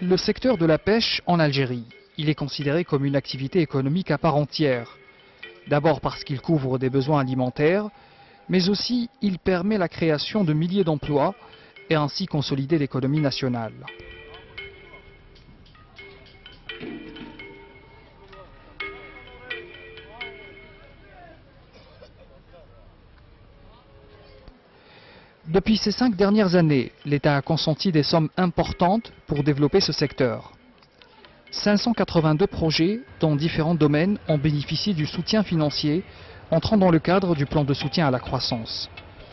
Le secteur de la pêche en Algérie, il est considéré comme une activité économique à part entière. D'abord parce qu'il couvre des besoins alimentaires, mais aussi il permet la création de milliers d'emplois et ainsi consolider l'économie nationale. Depuis ces 5 dernières années, l'État a consenti des sommes importantes pour développer ce secteur. 582 projets dans différents domaines ont bénéficié du soutien financier entrant dans le cadre du plan de soutien à la croissance.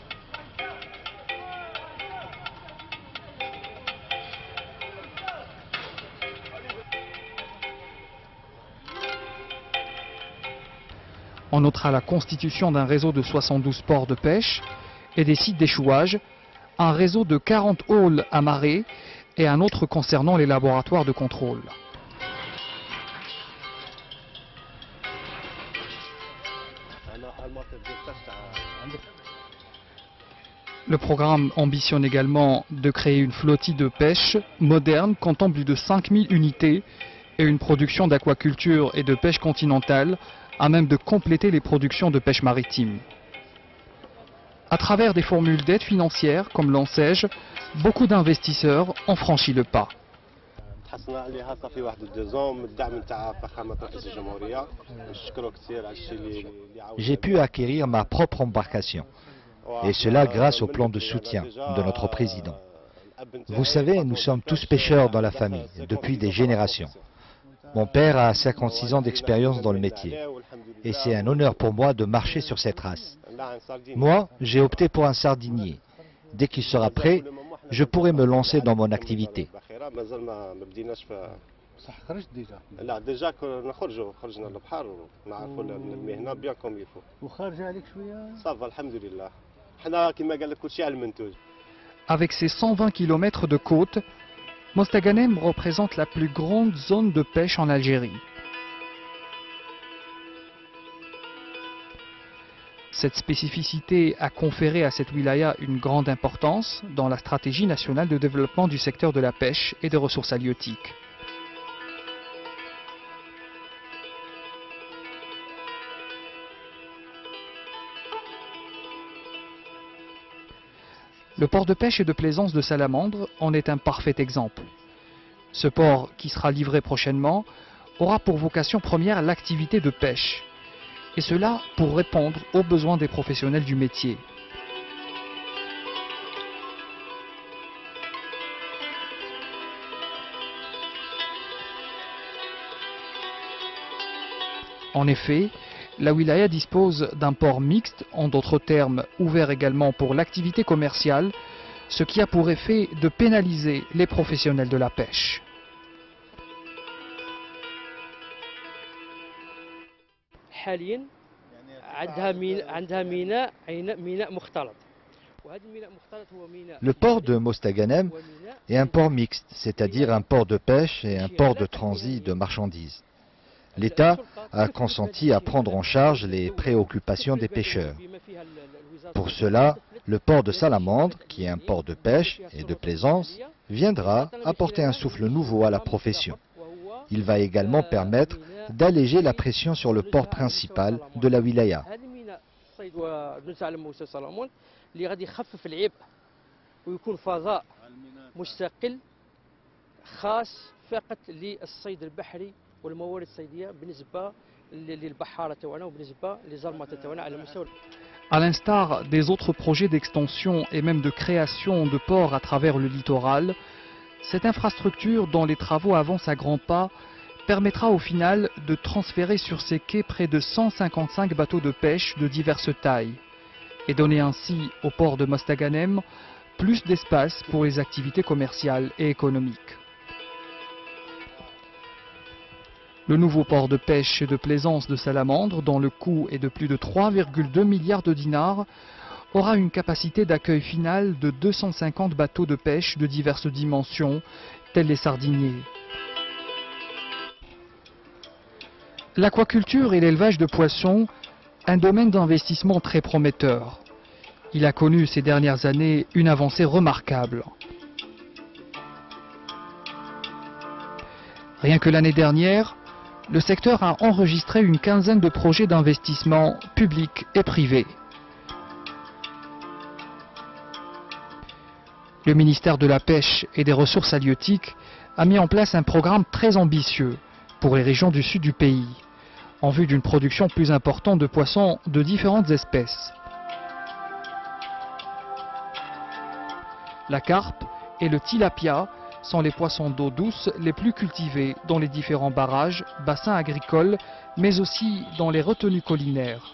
On notera la constitution d'un réseau de 72 ports de pêche et des sites d'échouage, un réseau de 40 halls à marée et un autre concernant les laboratoires de contrôle. Le programme ambitionne également de créer une flottille de pêche moderne comptant plus de 5000 unités et une production d'aquaculture et de pêche continentale à même de compléter les productions de pêche maritime. À travers des formules d'aide financière comme l'ANSEJ, beaucoup d'investisseurs ont franchi le pas. J'ai pu acquérir ma propre embarcation, et cela grâce au plan de soutien de notre président. Vous savez, nous sommes tous pêcheurs dans la famille, depuis des générations. Mon père a 56 ans d'expérience dans le métier, et c'est un honneur pour moi de marcher sur cette race. Moi, j'ai opté pour un sardinier. Dès qu'il sera prêt, je pourrai me lancer dans mon activité. Avec ses 120 km de côte, Mostaganem représente la plus grande zone de pêche en Algérie. Cette spécificité a conféré à cette wilaya une grande importance dans la stratégie nationale de développement du secteur de la pêche et des ressources halieutiques. Le port de pêche et de plaisance de Salamandre en est un parfait exemple. Ce port, qui sera livré prochainement, aura pour vocation première l'activité de pêche. Et cela pour répondre aux besoins des professionnels du métier. En effet, la wilaya dispose d'un port mixte, en d'autres termes ouvert également pour l'activité commerciale, ce qui a pour effet de pénaliser les professionnels de la pêche. Le port de Mostaganem est un port mixte, c'est-à-dire un port de pêche et un port de transit de marchandises. L'État a consenti à prendre en charge les préoccupations des pêcheurs. Pour cela, le port de Salamandre, qui est un port de pêche et de plaisance, viendra apporter un souffle nouveau à la profession. Il va également permettre d'alléger la pression sur le port principal de la wilaya. À l'instar des autres projets d'extension et même de création de ports à travers le littoral, cette infrastructure dont les travaux avancent à grands pas permettra au final de transférer sur ces quais près de 155 bateaux de pêche de diverses tailles et donner ainsi au port de Mostaganem plus d'espace pour les activités commerciales et économiques. Le nouveau port de pêche et de plaisance de Salamandre, dont le coût est de plus de 3,2 milliards de dinars, aura une capacité d'accueil finale de 250 bateaux de pêche de diverses dimensions, tels les sardiniers. L'aquaculture et l'élevage de poissons, un domaine d'investissement très prometteur. Il a connu ces dernières années une avancée remarquable. Rien que l'année dernière, le secteur a enregistré une quinzaine de projets d'investissement publics et privés. Le ministère de la Pêche et des Ressources halieutiques a mis en place un programme très ambitieux pour les régions du sud du pays, en vue d'une production plus importante de poissons de différentes espèces. La carpe et le tilapia sont les poissons d'eau douce les plus cultivés dans les différents barrages, bassins agricoles, mais aussi dans les retenues collinaires.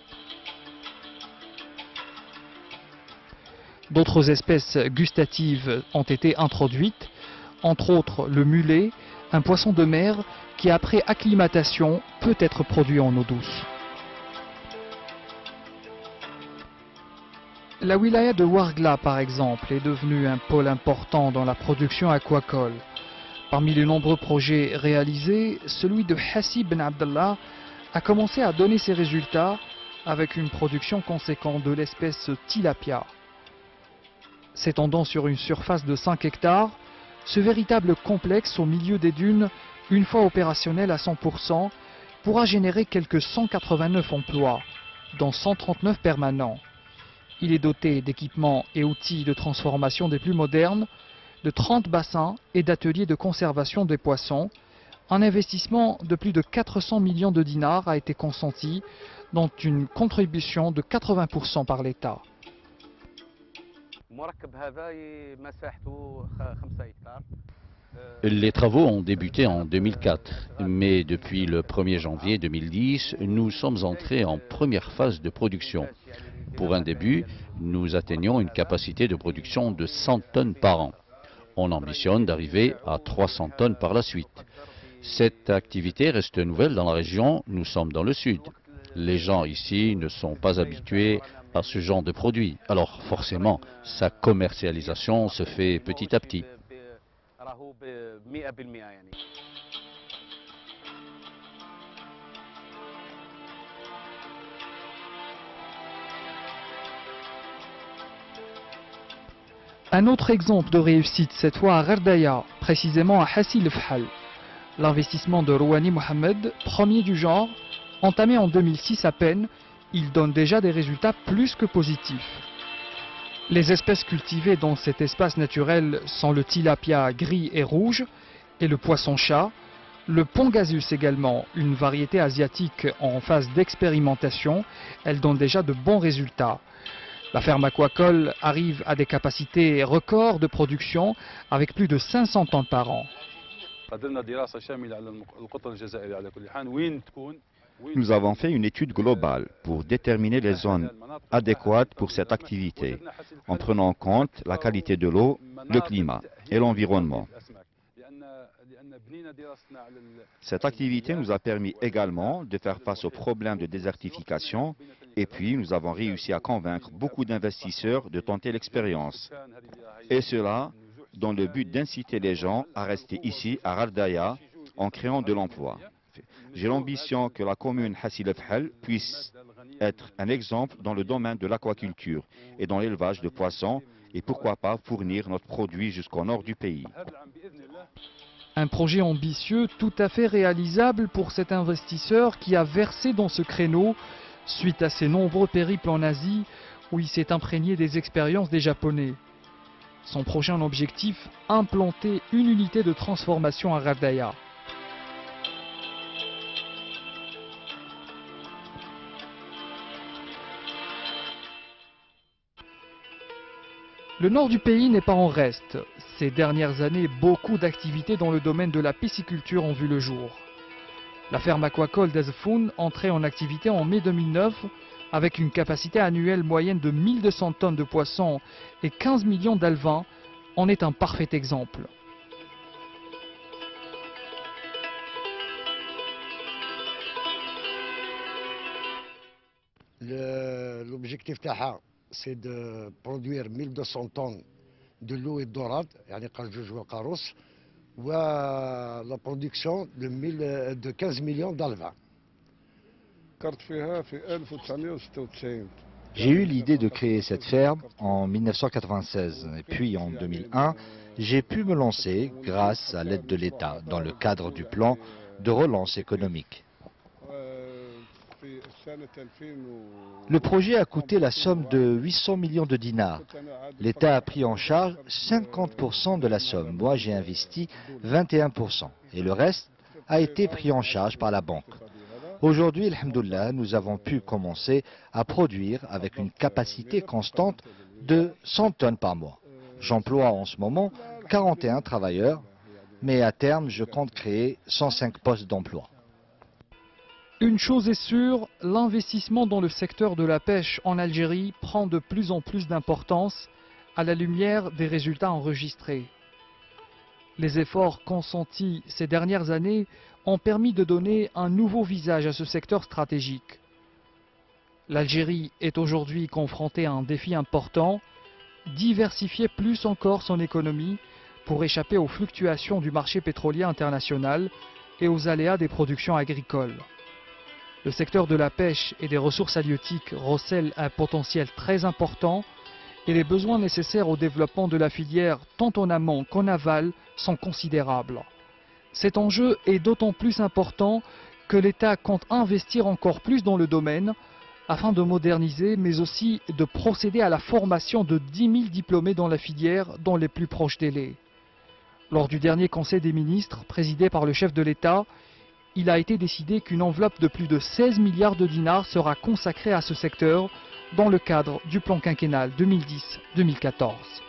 D'autres espèces gustatives ont été introduites, entre autres le mulet, un poisson de mer qui après acclimatation peut être produit en eau douce. La wilaya de Ouargla, par exemple, est devenue un pôle important dans la production aquacole. Parmi les nombreux projets réalisés, celui de Hassi Ben Abdallah a commencé à donner ses résultats avec une production conséquente de l'espèce tilapia. S'étendant sur une surface de 5 hectares, ce véritable complexe au milieu des dunes, une fois opérationnel à 100%, pourra générer quelques 189 emplois, dont 139 permanents. Il est doté d'équipements et outils de transformation des plus modernes, de 30 bassins et d'ateliers de conservation des poissons. Un investissement de plus de 400 millions de dinars a été consenti, dont une contribution de 80% par l'État. Les travaux ont débuté en 2004, mais depuis le 1er janvier 2010, nous sommes entrés en première phase de production. Pour un début, nous atteignons une capacité de production de 100 tonnes par an. On ambitionne d'arriver à 300 tonnes par la suite. Cette activité reste nouvelle dans la région, nous sommes dans le sud. Les gens ici ne sont pas habitués à ce genre de produit, alors forcément, sa commercialisation se fait petit à petit. Un autre exemple de réussite, cette fois à Gherdaya, précisément à Hassi Lefhal. L'investissement de Rouhani Mohamed, premier du genre, entamé en 2006 à peine, il donne déjà des résultats plus que positifs. Les espèces cultivées dans cet espace naturel sont le tilapia gris et rouge et le poisson-chat, le pongasus également, une variété asiatique en phase d'expérimentation, elle donne déjà de bons résultats. La ferme aquacole arrive à des capacités records de production avec plus de 500 tonnes par an. Nous avons fait une étude globale pour déterminer les zones adéquates pour cette activité, en prenant en compte la qualité de l'eau, le climat et l'environnement. Cette activité nous a permis également de faire face aux problèmes de désertification et puis nous avons réussi à convaincre beaucoup d'investisseurs de tenter l'expérience. Et cela dans le but d'inciter les gens à rester ici à Gherdaya en créant de l'emploi. J'ai l'ambition que la commune Hassi Lefhal puisse être un exemple dans le domaine de l'aquaculture et dans l'élevage de poissons et pourquoi pas fournir notre produit jusqu'au nord du pays. Un projet ambitieux, tout à fait réalisable pour cet investisseur qui a versé dans ce créneau suite à ses nombreux périples en Asie où il s'est imprégné des expériences des Japonais. Son prochain objectif, implanter une unité de transformation à Gherdaya. Le nord du pays n'est pas en reste. Ces dernières années, beaucoup d'activités dans le domaine de la pisciculture ont vu le jour. La ferme aquacole d'Azfoun, entrée en activité en mai 2009, avec une capacité annuelle moyenne de 1200 tonnes de poissons et 15 millions d'alevins, en est un parfait exemple. L'objectif c'est de produire 1200 tonnes de l'eau et de dorade, يعني قرجوج والقاروص, la production de 15 millions d'alevins. فكرت فيها في 1996 J'ai eu l'idée de créer cette ferme en 1996 et puis en 2001, j'ai pu me lancer grâce à l'aide de l'État dans le cadre du plan de relance économique. Le projet a coûté la somme de 800 millions de dinars. L'État a pris en charge 50% de la somme. Moi, j'ai investi 21% et le reste a été pris en charge par la banque. Aujourd'hui, alhamdoulilah, nous avons pu commencer à produire avec une capacité constante de 100 tonnes par mois. J'emploie en ce moment 41 travailleurs, mais à terme, je compte créer 105 postes d'emploi. Une chose est sûre, l'investissement dans le secteur de la pêche en Algérie prend de plus en plus d'importance à la lumière des résultats enregistrés. Les efforts consentis ces dernières années ont permis de donner un nouveau visage à ce secteur stratégique. L'Algérie est aujourd'hui confrontée à un défi important, diversifier plus encore son économie pour échapper aux fluctuations du marché pétrolier international et aux aléas des productions agricoles. Le secteur de la pêche et des ressources halieutiques recèle un potentiel très important et les besoins nécessaires au développement de la filière tant en amont qu'en aval sont considérables. Cet enjeu est d'autant plus important que l'État compte investir encore plus dans le domaine afin de moderniser mais aussi de procéder à la formation de 10 000 diplômés dans la filière dans les plus proches délais. Lors du dernier Conseil des ministres présidé par le chef de l'État, il a été décidé qu'une enveloppe de plus de 16 milliards de dinars sera consacrée à ce secteur dans le cadre du plan quinquennal 2010-2014.